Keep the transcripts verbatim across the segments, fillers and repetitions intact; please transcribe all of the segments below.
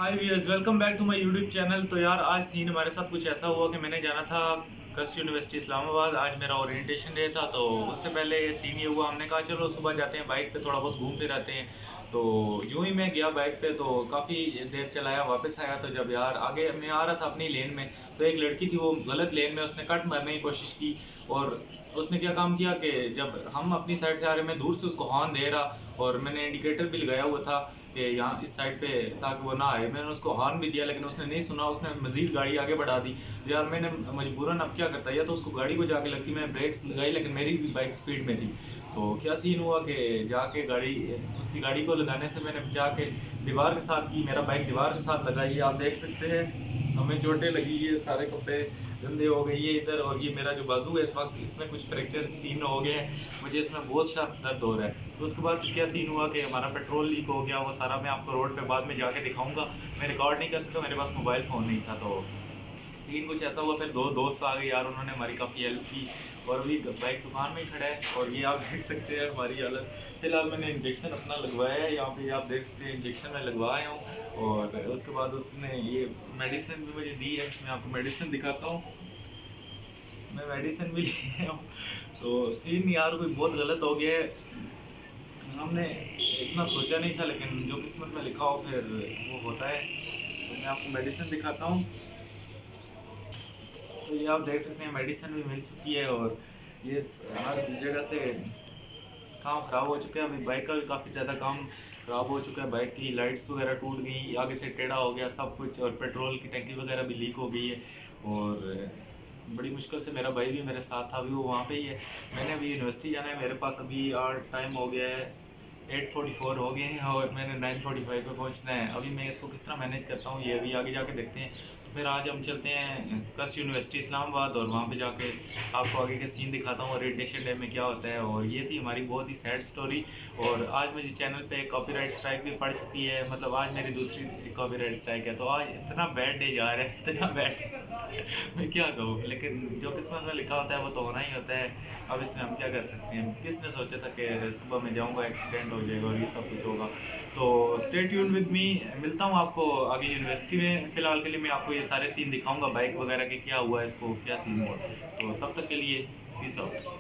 Hi viewers, welcome back to my YouTube channel. तो यार आज सीन हमारे साथ कुछ ऐसा हुआ कि मैंने जाना था कस्ट यूनिवर्सिटी इस्लामाबाद। आज मेरा ओरिएंटेशन डे था, तो उससे पहले ये सीन ये हुआ, हमने कहा चलो सुबह जाते हैं बाइक पे, थोड़ा बहुत घूम फिर आते हैं। तो यूं ही मैं गया बाइक पे, तो काफ़ी देर चलाया, वापस आया तो जब यार आगे मैं आ रहा था अपनी लेन में, तो एक लड़की थी वो गलत लेन में, उसने कट मारने की कोशिश की। और उसने क्या काम किया कि जब हम अपनी साइड से आ रहे, मैं दूर से उसको हॉर्न दे रहा और मैंने इंडिकेटर भी लगाया हुआ था कि यहाँ इस साइड पे ताकि वो ना आए। मैंने उसको हॉर्न भी दिया लेकिन उसने नहीं सुना, उसने मजीद गाड़ी आगे बढ़ा दी। तो यार मैंने मजबूरन अब क्या करता, या तो उसको गाड़ी को जाके लगती, मैं ब्रेक्स लगाई लेकिन मेरी भी बाइक स्पीड में थी। तो क्या सीन हुआ कि जाके गाड़ी उसकी गाड़ी को लगाने से मैंने जाके दीवार के साथ की, मेरा बाइक दीवार के साथ लगा। ये आप देख सकते हैं, हमें चोटें लगी है, सारे कपड़े गंदे हो गई है इधर, और ये मेरा जो बाजू है इस वक्त इसमें कुछ फ्रैक्चर सीन हो गए हैं, मुझे इसमें बहुत सख्त दर्द हो रहा है। तो उसके बाद क्या सीन हुआ कि हमारा पेट्रोल लीक हो गया, वो सारा मैं आपको रोड पे बाद में जाके दिखाऊंगा। मैं रिकॉर्ड नहीं कर सकता, मेरे पास मोबाइल फ़ोन नहीं था। तो सीन कुछ ऐसा हुआ, फिर दो दोस्त आ गए यार, उन्होंने हमारी काफ़ी हेल्प की और अभी बाइक दुकान में ही खड़ा है। और ये आप देख सकते हैं हमारी हालत। फिलहाल मैंने इंजेक्शन अपना लगवाया है, यहाँ पे आप देख सकते हैं इंजेक्शन मैं लगवाया हूँ। और उसके बाद उसने ये मेडिसिन भी मुझे दी है, मैं आपको मेडिसिन दिखाता हूँ। मैं मेडिसिन भी लिया हूँ। तो सीन यार कोई बहुत गलत हो गया है, हमने इतना सोचा नहीं था, लेकिन जो किस्मत में लिखा हो फिर वो होता है। तो मैं आपको मेडिसिन दिखाता हूँ। तो ये आप देख सकते हैं मेडिसिन भी मिल चुकी है, और ये हर जगह से काम ख़राब हो चुका है। अभी बाइक का भी काफ़ी ज़्यादा काम ख़राब हो चुका है, बाइक की लाइट्स वगैरह टूट गई, आगे से टेढ़ा हो गया सब कुछ, और पेट्रोल की टंकी वगैरह भी लीक हो गई है। और बड़ी मुश्किल से मेरा भाई भी मेरे साथ था, अभी वो वहाँ पे ही है। मैंने अभी यूनिवर्सिटी जाना है, मेरे पास अभी और टाइम हो गया है, एट फोर्टी फोर हो गए हैं और मैंने नाइन फोर्टी फाइव पे पहुँचना है। अभी मैं इसको किस तरह मैनेज करता हूँ ये अभी आगे जाके देखते हैं। तो फिर आज हम चलते हैं कस्ट यूनिवर्सिटी इस्लामाबाद, और वहाँ पे जाके आपको आगे के सीन दिखाता हूँ ओरिएंटेशन डे में क्या होता है। और ये थी हमारी बहुत ही सैड स्टोरी। और आज मुझे चैनल पे कॉपीराइट स्ट्राइक भी पड़ चुकी है, मतलब आज मेरी दूसरी कॉपीराइट स्ट्राइक है। तो आज इतना बैड डे जा रहा है, इतना बैड मैं क्या कहूँ, लेकिन जो किस्मत में लिखा होता है वो तो होना ही होता है। अब इसमें हम क्या कर सकते हैं। किसने सोचा था कि सुबह में जाऊँगा एक्सीडेंट हो जाएगा और ये सब कुछ होगा। तो स्टे ट्यून्ड विद मी, मिलता हूँ आपको आगे यूनिवर्सिटी में। फ़िलहाल के लिए मैं आपको ये सारे सीन दिखाऊंगा, बाइक वगैरह के क्या हुआ, इसको क्या सीन हुआ। तो तब तक के लिए पीस आउट।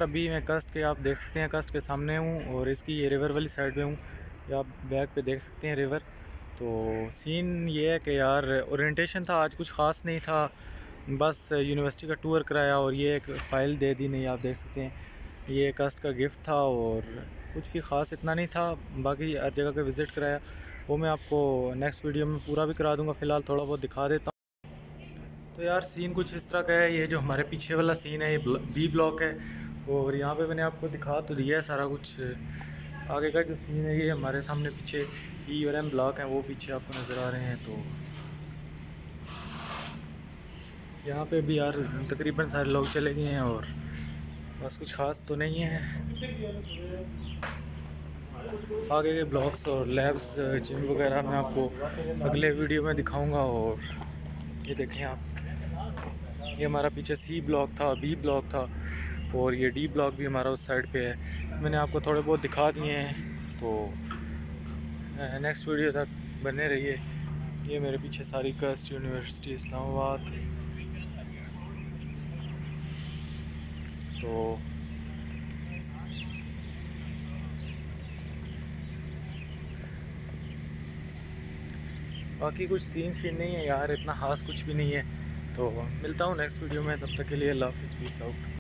अभी मैं कस्ट के, आप देख सकते हैं कस्ट के सामने हूँ और इसकी ये रिवर वाली साइड पे हूँ। या आप बैक पे देख सकते हैं रिवर। तो सीन ये है कि यार ओरिएंटेशन था आज, कुछ ख़ास नहीं था, बस यूनिवर्सिटी का टूर कराया और ये एक फ़ाइल दे दी। नहीं, आप देख सकते हैं ये कस्ट का गिफ्ट था और कुछ भी ख़ास इतना नहीं था। बाकी हर जगह का विज़िट कराया, वो मैं आपको नेक्स्ट वीडियो में पूरा भी करा दूँगा। फ़िलहाल थोड़ा बहुत दिखा देता हूँ। तो यार सीन कुछ इस तरह का है। ये जो हमारे पीछे वाला सीन है ये बी ब्लॉक है और यहाँ पे मैंने आपको दिखा तो दिया है सारा कुछ। आगे का जो सीन है ये हमारे सामने पीछे ई और एम ब्लॉक है, वो पीछे आपको नज़र आ रहे हैं। तो यहाँ पे भी यार तकरीबन सारे लोग चले गए हैं और बस कुछ ख़ास तो नहीं है। आगे के ब्लॉक्स और लैब्स, जिम वगैरह मैं आपको अगले वीडियो में दिखाऊंगा। और ये देखें आप, ये हमारा पीछे सी ब्लॉक था, बी ब्लॉक था और ये डी ब्लॉक भी हमारा उस साइड पे है। मैंने आपको थोड़े बहुत दिखा दिए हैं। तो नेक्स्ट वीडियो तक बने रहिए। ये मेरे पीछे सारी कस्ट यूनिवर्सिटी इस्लामाबाद। तो बाकी कुछ सीन शीन नहीं है यार, इतना खास कुछ भी नहीं है। तो मिलता हूँ नेक्स्ट वीडियो में, तब तक के लिए अल्लाह हाफ़िज़, पीस आउट।